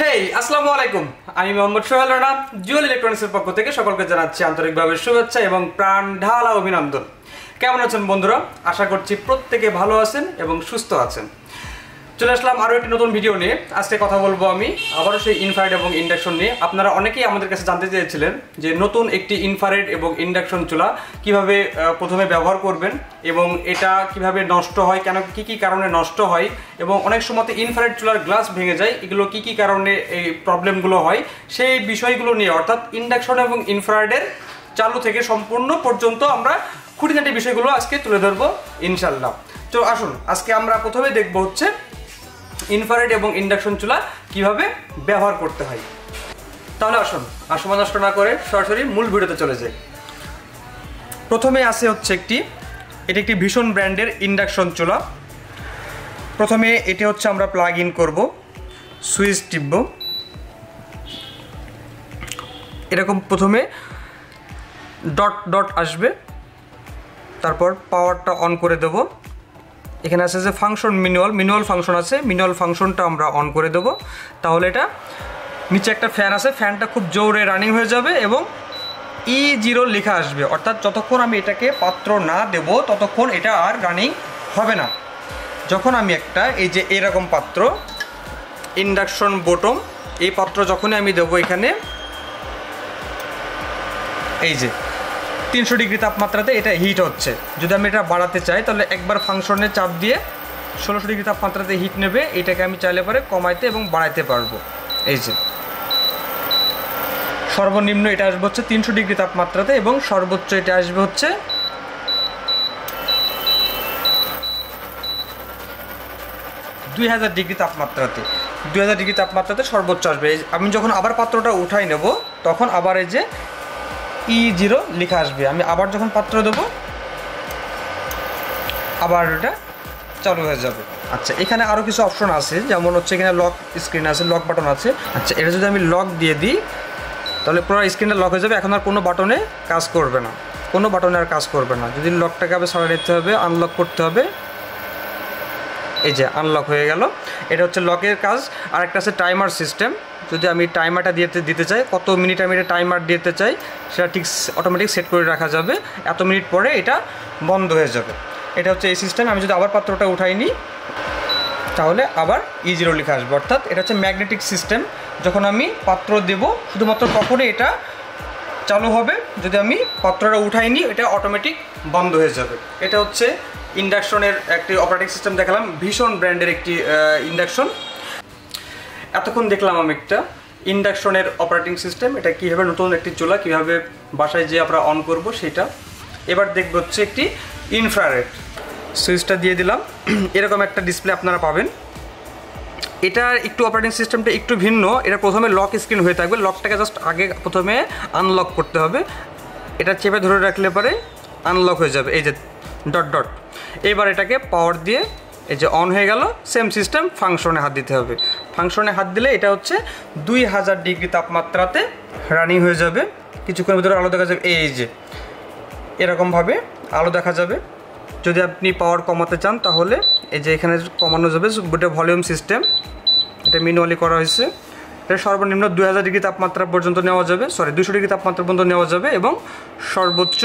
হেই আসসালামু আলাইকুম, আমি মোহাম্মদ সোহেল রানা জুয়েল ইলেকট্রনিক্সের পক্ষ থেকে সকলকে জানাচ্ছি আন্তরিকভাবে শুভেচ্ছা এবং প্রাণ ঢালা অভিনন্দন। কেমন আছেন বন্ধুরা? আশা করছি প্রত্যেকে ভালো আছেন এবং সুস্থ আছেন। চলে আসলাম আরও একটি নতুন ভিডিও নিয়ে। আজকে কথা বলবো আমি আবারও সেই ইনফ্রারেড এবং ইন্ডাকশন নিয়ে। আপনারা অনেকেই আমাদের কাছে জানতে চেয়েছিলেন যে নতুন একটি ইনফ্রারেড এবং ইন্ডাকশন চুলা কিভাবে প্রথমে ব্যবহার করবেন এবং এটা কিভাবে নষ্ট হয়, কেন কি কি কারণে নষ্ট হয় এবং অনেক সময় ইনফ্রারেড চুলার গ্লাস ভেঙে যায়, এগুলো কি কি কারণে এই প্রবলেমগুলো হয় সেই বিষয়গুলো নিয়ে, অর্থাৎ ইন্ডাকশন এবং ইনফ্রারেডের চালু থেকে সম্পূর্ণ পর্যন্ত আমরা খুঁটিনাটি বিষয়গুলো আজকে তুলে ধরবো ইনশাল্লাহ। তো আসুন আজকে আমরা প্রথমে দেখবো হচ্ছে ইনফ্রারেড এবং ইন্ডাকশন চুলা কিভাবে ব্যবহার করতে হয়। তাহলে আসুন আর সময় নষ্ট না করে সরাসরি মূল ভিডিওতে চলে যাই। প্রথমে আছে হচ্ছে এটা একটি ভীষণ ব্র্যান্ডের ইন্ডাকশন চুলা। প্রথমে এটা হচ্ছে আমরা প্লাগ ইন করব, সুইচ টিপব, এরকম প্রথমে ডট ডট আসবে, তারপর পাওয়ারটা অন করে দেব। এখানে আছে যে ফাংশন ম্যানুয়াল ফাংশন আছে, ম্যানুয়াল ফাংশনটা আমরা অন করে দেব। তাহলে এটা নিচে একটা ফ্যান আছে, ফ্যানটা খুব জোরে রানিং হয়ে যাবে এবং E0 লেখা আসবে, অর্থাৎ যতক্ষণ আমি এটাকে পাত্র না দেব ততক্ষণ এটা আর রানিং হবে না। যখন আমি একটা এই যে এরকম পাত্র ইন্ডাকশন বটম, এই পাত্র যখনই আমি দেবো এখানে এই যে 300 ডিগ্রি তাপমাত্রাতে এটা হিট হচ্ছে। যদি আমি এটা বাড়াতে চাই তাহলে একবার ফাংশনে চাপ দিয়ে 1600 ডিগ্রি তাপমাত্রাতে হিট নেবে। এটাকে আমি চাইলে পরে কমাইতে এবং বাড়াইতে পারবো। এই যে সর্বনিম্ন এটা আসবে হচ্ছে 300 ডিগ্রি তাপমাত্রাতে এবং সর্বোচ্চ এটা আসবে হচ্ছে 2000 ডিগ্রি তাপমাত্রাতে। 2000 ডিগ্রি তাপমাত্রাতে সর্বোচ্চ আসবে। আমি যখন আবার পাত্রটা উঠাই নেব তখন আবার এই যে E0 লেখা আসবে। আমি আবার যখন পাত্র দেবো আবার এটা চালু হয়ে যাবে। আচ্ছা, এখানে আরও কিছু অপশন আছে, যেমন হচ্ছে এখানে লক স্ক্রিন আছে, লক বাটন আছে। আচ্ছা, এটা যদি আমি লক দিয়ে দিই তাহলে পুরো স্ক্রিনটা লক হয়ে যাবে। এখন আর কোনো বাটনে কাজ করবে না, কোনো বাটনে আর কাজ করবে না। যদি লকটাকে আবার সরাই নিতে হবে, আনলক করতে হবে। এই যে আনলক হয়ে গেল, এটা হচ্ছে লকের কাজ। আর একটা আছে টাইমার সিস্টেম। যদি আমি টাইমারটা দিতে চাই, কত মিনিট আমি এটা টাইমার দিতে চাই সেটা ঠিক অটোমেটিক সেট করে রাখা যাবে। এত মিনিট পরে এটা বন্ধ হয়ে যাবে। এটা হচ্ছে এই সিস্টেম। আমি যদি আবার পাত্রটা উঠাই নিই তাহলে আবার E0 লেখা আসবে, অর্থাৎ এটা হচ্ছে ম্যাগনেটিক সিস্টেম। যখন আমি পাত্র দেব শুধুমাত্র তখনই এটা চালু হবে, যদি আমি পাত্রটা উঠাই নিই এটা অটোমেটিক বন্ধ হয়ে যাবে। এটা হচ্ছে ইন্ডাকশনের একটি অপারেটিং সিস্টেম দেখালাম, ভীষণ ব্র্যান্ডের একটি ইন্ডাকশন। এতক্ষণ দেখলাম আমি একটা ইন্ডাকশনের অপারেটিং সিস্টেম, এটা কীভাবে নতুন একটি চুলা কীভাবে বাসায় যে আমরা অন করব সেটা। এবার দেখব হচ্ছে একটি ইনফ্রারেড। সুইচটা দিয়ে দিলাম, এরকম একটা ডিসপ্লে আপনারা পাবেন। এটার একটু অপারেটিং সিস্টেমটা একটু ভিন্ন। এটা প্রথমে লক স্ক্রিন হয়ে থাকবে, লকটাকে জাস্ট আগে প্রথমে আনলক করতে হবে। এটা চেপে ধরে রাখলে পরে আনলক হয়ে যাবে, এই যে ডট ডট। এবার এটাকে পাওয়ার দিয়ে এই যে অন হয়ে গেল। সেম সিস্টেম, ফাংশনে হাত দিতে হবে। ফাংশনে হাত দিলে এটা হচ্ছে 2000 ডিগ্রি তাপমাত্রাতে রানিং হয়ে যাবে। কিছুক্ষণের ভিতরে আলো দেখা যাবে, এই যে এরকমভাবে আলো দেখা যাবে। যদি আপনি পাওয়ার কমাতে চান তাহলে এই যে এখানে কমানো যাবে। এটা ভলিউম সিস্টেম, এটা ম্যানুয়ালি করা হয়েছে। এটা সর্বনিম্ন 2000 ডিগ্রি তাপমাত্রা পর্যন্ত নেওয়া যাবে, 200 ডিগ্রি তাপমাত্রা পর্যন্ত নেওয়া যাবে এবং সর্বোচ্চ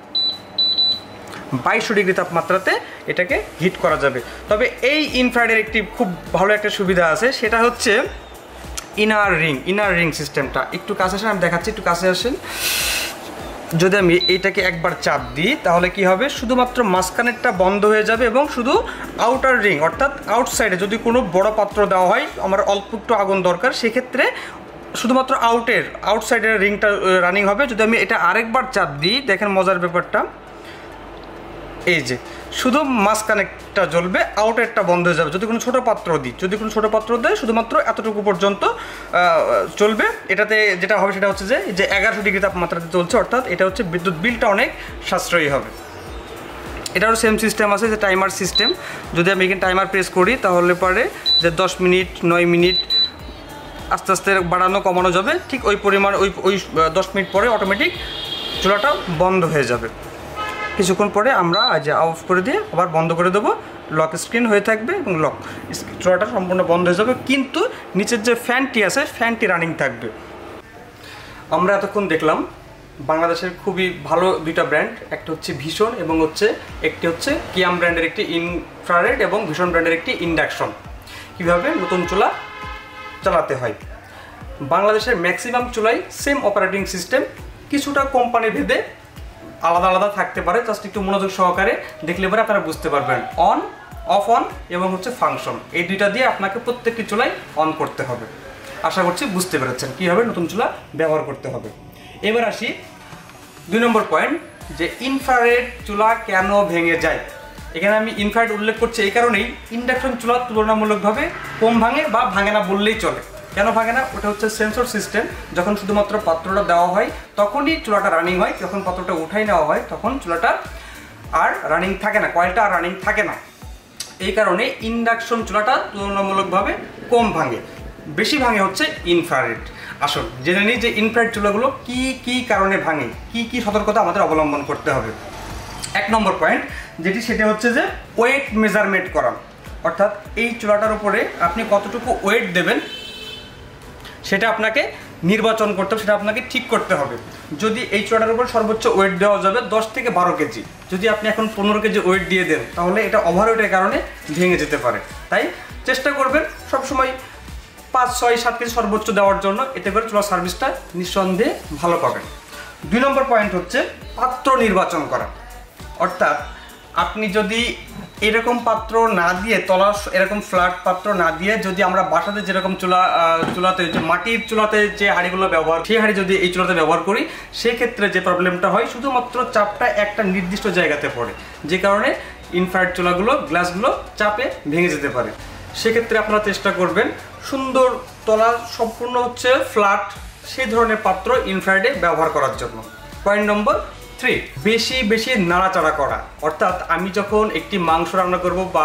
2200 ডিগ্রি তাপমাত্রাতে এটাকে হিট করা যাবে। তবে এই ইনফ্রারেডের একটি খুব ভালো একটা সুবিধা আছে, সেটা হচ্ছে ইনার রিং সিস্টেমটা। একটু কাছে আসেন, আমি দেখাচ্ছি, একটু কাছে আসেন। যদি আমি এইটাকে একবার চাপ দিই তাহলে কি হবে, শুধুমাত্র মাঝখানেরটা বন্ধ হয়ে যাবে এবং শুধু আউটার রিং অর্থাৎ আউটসাইডে যদি কোনো বড় পাত্র দেওয়া হয়, আমার অল্প একটু আগুন দরকার, সেক্ষেত্রে শুধুমাত্র আউটসাইডের রিংটা রানিং হবে। যদি আমি এটা আরেকবার চাপ দিই, দেখেন মজার ব্যাপারটা, এই যে শুধু মাঝখানেরটা জ্বলবে, আউটারটা বন্ধ হয়ে যাবে। যদি কোনো ছোটো পাত্র দেয় শুধুমাত্র এতটুকু পর্যন্ত চলবে। এটাতে যেটা হবে সেটা হচ্ছে যে 1100 ডিগ্রি তাপমাত্রাতে চলছে, অর্থাৎ এটা হচ্ছে বিদ্যুৎ বিলটা অনেক সাশ্রয়ী হবে। এটারও সেম সিস্টেম আছে, যে টাইমার সিস্টেম। যদি আমি এখানে টাইমার প্রেস করি তাহলে পরে যে 10 মিনিট 9 মিনিট আস্তে আস্তে বাড়ানো কমানো যাবে। ঠিক ওই পরিমাণ ওই 10 মিনিট পরে অটোমেটিক চুলাটা বন্ধ হয়ে যাবে। কিছুক্ষণ পরে আমরা যে অফ করে দিয়ে আবার বন্ধ করে দেবো, লক স্ক্রিন হয়ে থাকবে এবং লক চুলাটা সম্পূর্ণ বন্ধ হয়ে যাবে, কিন্তু নিচের যে ফ্যানটি আছে ফ্যানটি রানিং থাকবে। আমরা এতক্ষণ দেখলাম বাংলাদেশের খুবই ভালো দুইটা ব্র্যান্ড, একটা হচ্ছে ভীষণ এবং একটি হচ্ছে কিয়াম ব্র্যান্ডের একটি ইনফ্রারেড এবং ভীষণ ব্র্যান্ডের একটি ইন্ডাকশন, কীভাবে নতুন চুলা চালাতে হয়। বাংলাদেশের ম্যাক্সিমাম চুলাই সেম অপারেটিং সিস্টেম, কিছুটা কোম্পানি ভেদে আলাদা আলাদা থাকতে পারে, জাস্ট একটু মনোযোগ সহকারে দেখলে পরে আপনারা বুঝতে পারবেন। অন, অফ অন এবং ফাংশন, এই দুইটা দিয়ে আপনাকে প্রত্যেকটি চুলাই অন করতে হবে। আশা করছি বুঝতে পেরেছেন কীভাবে নতুন চুলা ব্যবহার করতে হবে। এবার আসি 2 নম্বর পয়েন্ট, যে ইনফ্রারেড চুলা কেন ভেঙে যায়। এখানে আমি ইনফ্রারেড উল্লেখ করছি এই কারণেই, ইন্ডাকশন চুলা তুলনামূলকভাবে কম ভাঙে বা ভাঙে না বললেই চলে। কেন ভাঙে না? ওটা হচ্ছে সেন্সর সিস্টেম। যখন শুধুমাত্র পাত্রটা দেওয়া হয় তখনই চুলাটা রানিং হয়, যখন পাত্রটা উঠাই নেওয়া হয় তখন চুলাটা আর রানিং থাকে না, কয়েলটা আর রানিং থাকে না। এই কারণে ইন্ডাকশন চুলাটা তুলনামূলকভাবে কম ভাঙে, বেশি ভাঙে হচ্ছে ইনফ্রারেড। আসুন জেনে নিই যে ইনফ্রারেড চুলাগুলো কি কি কারণে ভাঙে, কি কি সতর্কতা আমাদের অবলম্বন করতে হবে। 1 নম্বর পয়েন্ট যেটি, সেটা হচ্ছে যে ওয়েট মেজারমেন্ট করা, অর্থাৎ এই চুলাটার উপরে আপনি কতটুকু ওয়েট দেবেন সেটা আপনাকে নির্বাচন করতে হবে, সেটা আপনাকে ঠিক করতে হবে। যদি এই চুলাটার উপর সর্বোচ্চ ওয়েট দেওয়া যাবে 10 থেকে 12 কেজি, যদি আপনি এখন 15 কেজি ওয়েট দিয়ে দেন তাহলে এটা ওভারওয়েটের কারণে ভেঙে যেতে পারে। তাই চেষ্টা করবেন সবসময় 5, 6, 7 কেজি সর্বোচ্চ দেওয়ার জন্য, এতে করে চুলার সার্ভিসটা নিঃসন্দেহে ভালো পাবেন। 2 নম্বর পয়েন্ট হচ্ছে পাত্র নির্বাচন করা, অর্থাৎ আপনি যদি এরকম পাত্র না দিয়ে, তলা এরকম ফ্ল্যাট পাত্র না দিয়ে, যদি আমরা বাসাতে যেরকম চুলাতে যে মাটির চুলাতে যে হাঁড়িগুলো ব্যবহার, সেই হাঁড়ি যদি এই চুলাতে ব্যবহার করি, সেক্ষেত্রে যে প্রবলেমটা হয় শুধুমাত্র চাপটা একটা নির্দিষ্ট জায়গাতে পড়ে, যে কারণে ইনফ্রারেড চুলাগুলো গ্লাসগুলো চাপে ভেঙে যেতে পারে। সেক্ষেত্রে আপনারা চেষ্টা করবেন সুন্দর তলা সম্পূর্ণ হচ্ছে ফ্ল্যাট সেই ধরনের পাত্র ইনফ্রারেডে ব্যবহার করার জন্য। পয়েন্ট নম্বর 3, বেশি বেশি নাড়াচাড়া করা, অর্থাৎ আমি যখন একটি মাংস রান্না করব বা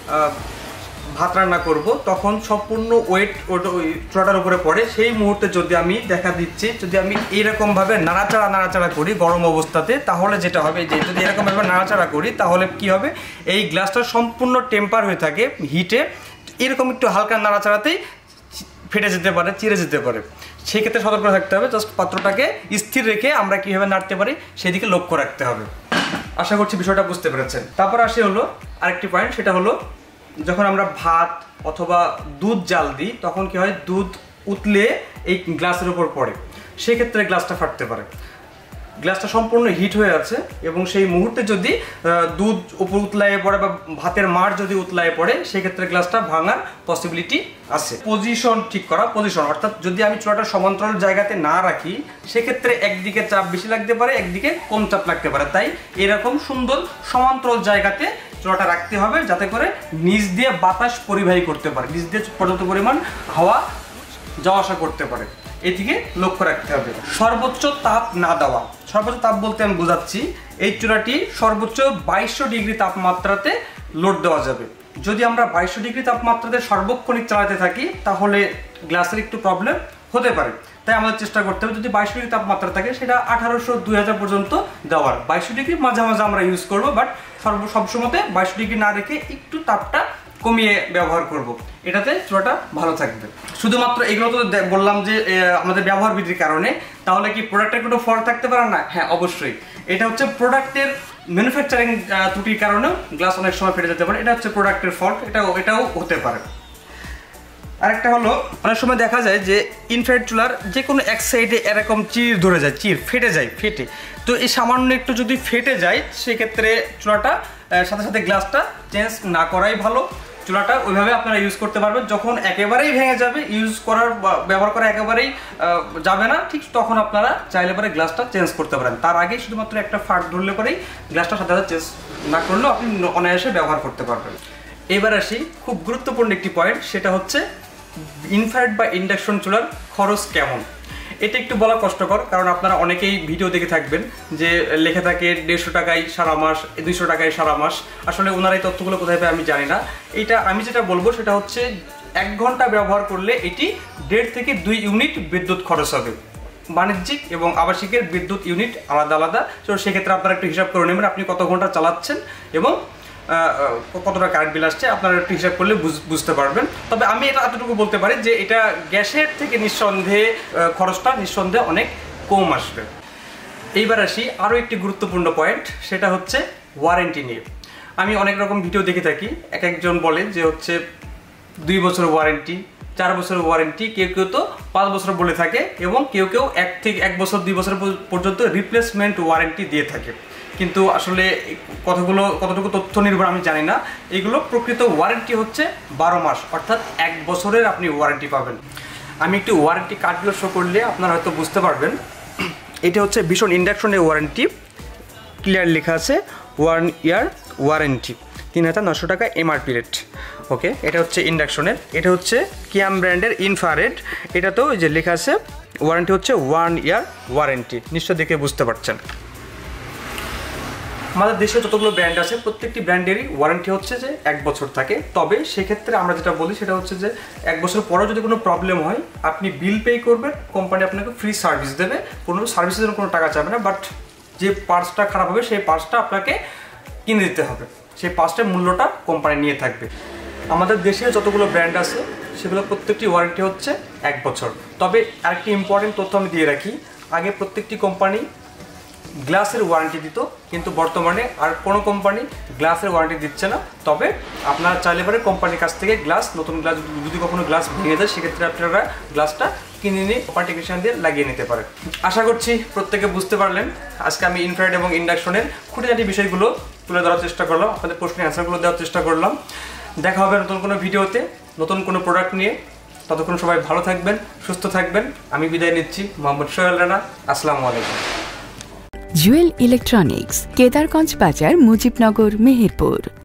ভাত রান্না করব তখন সম্পূর্ণ ওয়েট ওই চুলাটার উপরে পড়ে, সেই মুহূর্তে যদি আমি দেখা দিচ্ছি যদি আমি এইরকমভাবে নাড়াচাড়া করি গরম অবস্থাতে, তাহলে যেটা হবে যে যদি এরকমভাবে নাড়াচাড়া করি তাহলে কি হবে, এই গ্লাসটা সম্পূর্ণ টেম্পার হয়ে থাকে হিটে, এরকম একটু হালকা নাড়াচাড়াতেই ফেটে যেতে পারে, চিড়ে যেতে পারে। সেই ক্ষেত্রে সতর্ক থাকতে হবে, জাস্ট পাত্রটাকে স্থির রেখে আমরা কীভাবে নাড়তে পারি সেদিকে লক্ষ্য রাখতে হবে। আশা করছি বিষয়টা বুঝতে পেরেছেন। তারপর আসে হলো আরেকটি পয়েন্ট, সেটা হলো যখন আমরা ভাত অথবা দুধ জাল দিই তখন কি হয়, দুধ উতলে এই গ্লাসের উপর পড়ে, সেক্ষেত্রে গ্লাসটা ফাটতে পারে। গ্লাসটা সম্পূর্ণ হিট হয়ে আছে এবং সেই মুহূর্তে যদি দুধ উপর উতলায় পড়ে বা ভাতের মার যদি উতলায় পড়ে, সেক্ষেত্রে গ্লাসটা ভাঙার পসিবিলিটি আছে। পজিশন ঠিক করা, পজিশন অর্থাৎ যদি আমি চুলাটা সমান্তরাল জায়গাতে না রাখি সেক্ষেত্রে একদিকে চাপ বেশি লাগতে পারে, একদিকে কম চাপ লাগতে পারে। তাই এরকম সুন্দর সমান্তরাল জায়গাতে চুলাটা রাখতে হবে, যাতে করে নিচ দিয়ে বাতাস পরিবাহী করতে পারে, নিচ দিয়ে পর্যাপ্ত পরিমাণ হাওয়া যাওয়া আসা করতে পারে, এদিকে লক্ষ্য রাখতে হবে। সর্বোচ্চ তাপ না দেওয়া, সর্বোচ্চ তাপ বলতে আমি বোঝাচ্ছি এই চুলাটি সর্বোচ্চ 2200 ডিগ্রি তাপমাত্রাতে লোড দেওয়া যাবে। যদি আমরা 2200 ডিগ্রি তাপমাত্রাতে সর্বক্ষণিক চালাতে থাকি তাহলে গ্লাসের একটু প্রবলেম হতে পারে। তাই আমাদের চেষ্টা করতে হবে যদি 2200 ডিগ্রি তাপমাত্রা থাকে সেটা 1800, 2000 পর্যন্ত দেওয়ার। 2200 ডিগ্রি মাঝে মাঝে আমরা ইউজ করবো, বাট সবসময়তে 2200 ডিগ্রি না রেখে একটু তাপটা কমিয়ে ব্যবহার করব, এটাতে চুলাটা ভালো থাকবে। শুধুমাত্র এগুলো তো বললাম যে আমাদের ব্যবহার বিধির কারণে, তাহলে কি প্রোডাক্টের কোনো ফল্ট থাকতে পারে না? হ্যাঁ, অবশ্যই। এটা হচ্ছে প্রোডাক্টের ম্যানুফ্যাকচারিং ত্রুটির কারণেও গ্লাস অনেক সময় ফেটে যেতে পারে, এটা হচ্ছে প্রোডাক্টের ফল্ট, এটাও হতে পারে। আরেকটা হলো অনেক সময় দেখা যায় যে ইনফ্রারেড চুলার যে কোনো এক সাইডে এরকম চির ধরে যায়, ফেটে যায়, তো এই সামান্য একটু যদি ফেটে যায় সেক্ষেত্রে চুলাটা সাথে সাথে গ্লাসটা চেঞ্জ না করাই ভালো। চুলাটা ওইভাবে আপনারা ইউজ করতে পারবেন, যখন একেবারেই ভেঙে যাবে, ব্যবহার করা একেবারেই যাবে না, ঠিক তখন আপনারা চাইলে পরে গ্লাসটা চেঞ্জ করতে পারেন। তার আগে শুধুমাত্র একটা ফাট ধরলে পরেই গ্লাসটা সাথে সাথে চেঞ্জ না করলেও আপনি অনায়াসে ব্যবহার করতে পারবেন। এবার আসি খুব গুরুত্বপূর্ণ একটি পয়েন্ট, সেটা হচ্ছে ইনফ্রারেড বা ইন্ডাকশন চুলার খরচ কেমন। এটা একটু বলা কষ্টকর, কারণ আপনারা অনেকেই ভিডিও দেখে থাকবেন যে লেখা থাকে 150 টাকায় সারা মাস, 200 টাকায় সারা মাস। আসলে ওনারা এই তথ্যগুলো কোথায় পায় আমি জানি না। এটা আমি যেটা বলবো সেটা হচ্ছে 1 ঘন্টা ব্যবহার করলে এটি 1.5 থেকে 2 ইউনিট বিদ্যুৎ খরচ হবে। বাণিজ্যিক এবং আবাসিকের বিদ্যুৎ ইউনিট আলাদা আলাদা। তো সেক্ষেত্রে আপনারা একটু হিসাব করে নেবেন আপনি কত ঘন্টা চালাচ্ছেন এবং কতটা কারেন্ট বিল আসছে, আপনারা একটু হিসাব করলে বুঝতে পারবেন। তবে আমি এটা এতটুকু বলতে পারি যে এটা গ্যাসের থেকে নিঃসন্দেহে খরচটা নিঃসন্দেহে অনেক কম আসবে। এইবার আসি আরও একটি গুরুত্বপূর্ণ পয়েন্ট, সেটা হচ্ছে ওয়ারেন্টি নিয়ে। আমি অনেক রকম ভিডিও দেখে থাকি, একজন বলে যে হচ্ছে 2 বছর ওয়ারেন্টি, 4 বছর ওয়ারেন্টি, কেউ কেউ তো 5 বছর বলে থাকে এবং কেউ কেউ 1 বছর 2 বছর পর্যন্ত রিপ্লেসমেন্ট ওয়ারেন্টি দিয়ে থাকে। কিন্তু আসলে কথাগুলো কতটুকু তথ্য নির্ভর আমি জানি না। এগুলো প্রকৃত ওয়ারেন্টি হচ্ছে 12 মাস, অর্থাৎ 1 বছরের আপনি ওয়ারেন্টি পাবেন। আমি একটু ওয়ারেন্টি কার্ডগুলো শো করলে আপনারা হয়তো বুঝতে পারবেন। এটা হচ্ছে ভীষণ ইন্ডাকশনের ওয়ারেন্টি, ক্লিয়ার লেখা আছে 1 ইয়ার ওয়ারেন্টি, 3900 টাকা এমআরপি রেট। ওকে, এটা হচ্ছে ইন্ডাকশনের। এটা হচ্ছে কিয়াম ব্র্যান্ডের ইনফ্রারেড, এটাতেও যে লেখা আছে ওয়ারেন্টি হচ্ছে 1 ইয়ার ওয়ারেন্টি, নিশ্চয় দেখে বুঝতে পারছেন। আমাদের দেশে যতগুলো ব্র্যান্ড আছে প্রত্যেকটি ব্র্যান্ডেরই ওয়ারেন্টি হচ্ছে যে 1 বছর থাকে। তবে সেক্ষেত্রে আমরা যেটা বলি সেটা হচ্ছে যে 1 বছর পরেও যদি কোনো প্রবলেম হয় আপনি বিল পে করবেন, কোম্পানি আপনাকে ফ্রি সার্ভিস দেবে, কোনো সার্ভিসের জন্য কোনো টাকা চাবে না। বাট যে পার্টসটা খারাপ হবে সেই পার্টসটা আপনাকে কিনে দিতে হবে, সেই পার্টসটার মূল্যটা কোম্পানি নিয়ে থাকবে। আমাদের দেশে যতগুলো ব্র্যান্ড আছে সেগুলো প্রত্যেকটি ওয়ারেন্টি হচ্ছে 1 বছর। তবে আরেকটি ইম্পর্টেন্ট তথ্য আমি দিয়ে রাখি, আগে প্রত্যেকটি কোম্পানি গ্লাসের ওয়ারেন্টি দিত, কিন্তু বর্তমানে আর কোনো কোম্পানি গ্লাসের ওয়ারেন্টি দিচ্ছে না। তবে আপনারা চাইলে পারে কোম্পানির কাছ থেকে গ্লাস, নতুন গ্লাস যদি কখনো গ্লাস ভেঙে যায় সেক্ষেত্রে আপনারা গ্লাসটা কিনে নিয়ে কোম্পানি টেকনিশিয়ান দিয়ে লাগিয়ে নিতে পারে। আশা করছি প্রত্যেকে বুঝতে পারলেন। আজকে আমি ইনফ্রারেড এবং ইন্ডাকশনের খুঁটিনাটি বিষয়গুলো তুলে ধরার চেষ্টা করলাম, আপনাদের প্রশ্নের অ্যান্সারগুলো দেওয়ার চেষ্টা করলাম। দেখা হবে নতুন কোনো ভিডিওতে, নতুন কোনো প্রোডাক্ট নিয়ে। ততক্ষণ সবাই ভালো থাকবেন, সুস্থ থাকবেন। আমি বিদায় নিচ্ছি, মোহাম্মদ সোহেল রানা। আসসালামু আলাইকুম। জুয়েল ইলেকট্রনিক্স, কেদারগঞ্জ বাজার, মুজিবনগর, মেহেরপুর।